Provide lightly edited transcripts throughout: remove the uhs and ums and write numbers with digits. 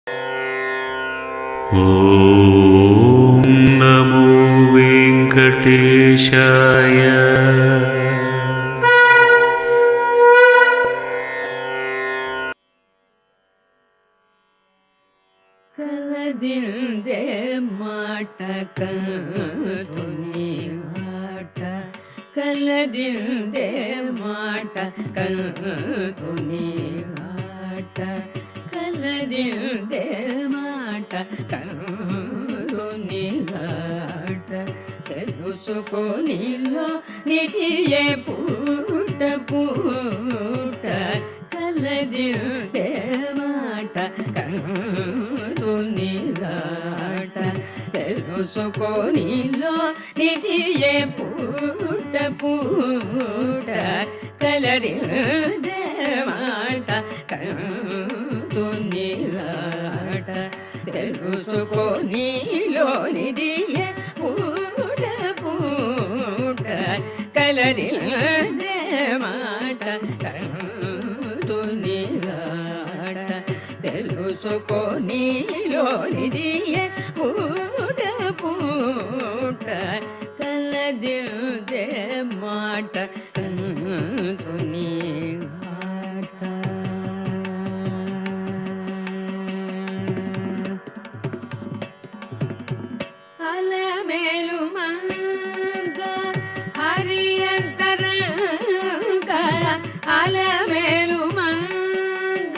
ಓಂ ನಮೋ ವೆಂಕಟೇಶಾಯ. ಕಲದಿಂದೆ ಮಾಟಕ ತುನಿ ಆಟ, ಕಲದಿಂದೆ ಮಾಟಕ ತುನಿ ಆಟ, ಕಲದಿಂದೆ ಮಾಟಕ ತುನಿ ಆಟ. తెలుసుకొనిలో నిధియే పూట పూట, కలదిందే మాట తునిలాట. తెలుసుకొనిలో నిధియే పూట పూట, కలదిందే మాట తునిలాట. తెలుసుకొనిలో నిధియే పూట పూట, కలదిందే మాట తునిలాట. తెలుసుకొనిలో నిధియే పూట పూట, కలదిందే మాట తునిలాట. అలమేలు మంగ హరియంతరంగ, అలమేలు మంగ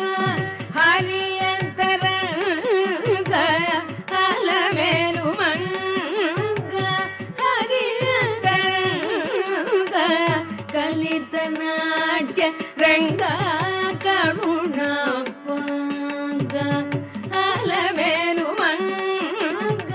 హరియంతరంగ, అలమేలు మంగ హరియంతరంగ, కలిత నాట్య రంగ కరుణ పంగ, అలమేలు మంగ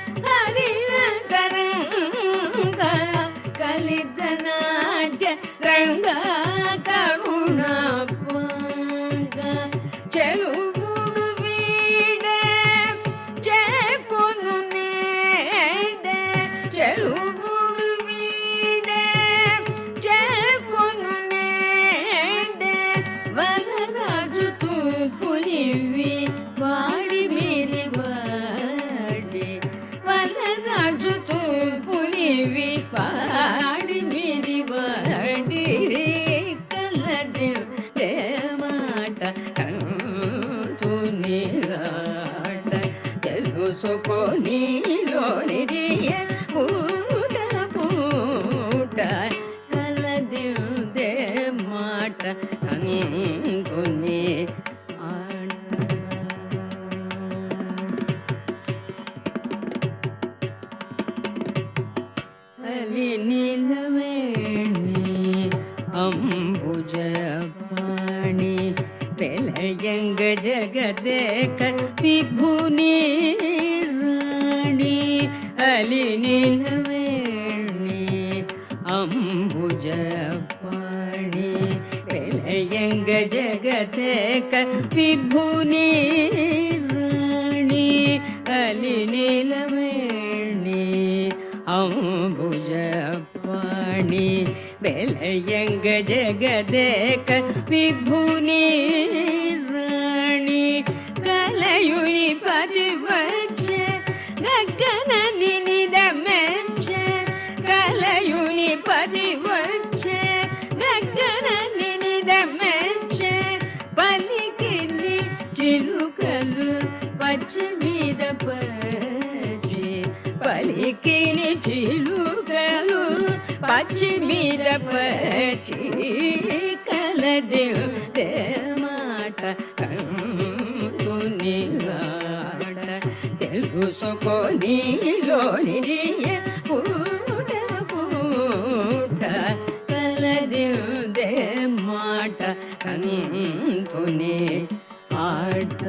హరియంతరంగ, కలిత నాట్య రంగ కరుణ పంగ. చెలుముడు వీడే చేకొను నేడే, చెలుముడు వీడే చేకొను నేడే, వనరాజు తూపులివి వాడి మీరి వాడి, వనరాజు తూపులివి వాడి మీరి వాడి, కలదిందే మాట తునిలాట. తెలుసుకొనిలో నిధియే పూట పూట, కలదిందే మాట తుని ఆట. అలి నీలవేణి అంబుజ పాణి, వెలయంగ జగదేక విభుని రాణి. అలి నీలవేణి అంబుజ పాణి, వెలయంగ జగదేక విభుని రాణి. అలి నీలవేణి అంబుజ పాణి, వెలయంగ జగదేక విభుని రాణి. కలయుని పది వచ్చే గగన నినిద మెచ్చే, కలయుని పది వచ్చే గగన నినిద మెచ్చే, పలికిని చిలుకలు పచ్చి మీద పచ్చి, పలికిని చిలుకలు పచ్చి మీద పచ్చి, కలదిందే మాట తునిలాట. తెలుసుకొనిలో నిధియే పూట పూట, కలదిందే మాట తుని ఆట.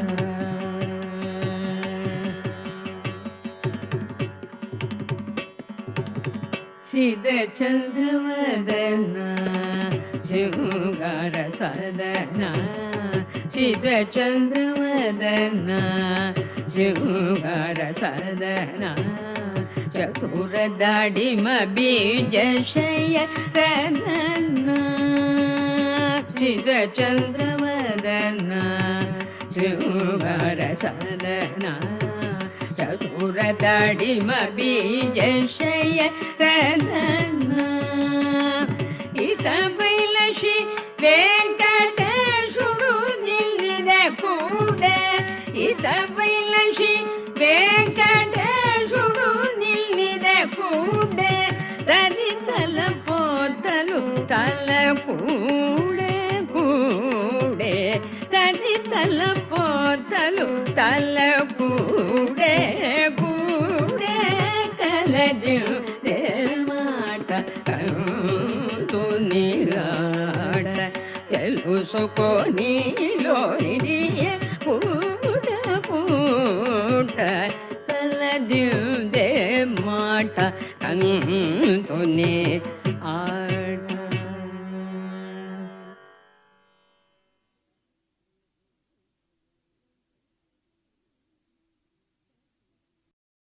సిద చంద్రవదన శృంగార సదన, సిద చంద్రవదన శృంగార సదన, చతుర దాడిమ బీజ శయన, సిద చంద్రవదన శృంగార సదన చతురదడిమ బీజశయ రదన ఇత బైలశి వెంకటేశుడు నిలిద కూడే ఇత బైలశి వెంకటేశుడు నిలిద కూడే తది తల పోతలు తల కూడే కూడే తది తల పోతలు తల కూడే కూడే కలజు మాట తునిగాడ తెలుసుకోనిలో పూట పూట కలజు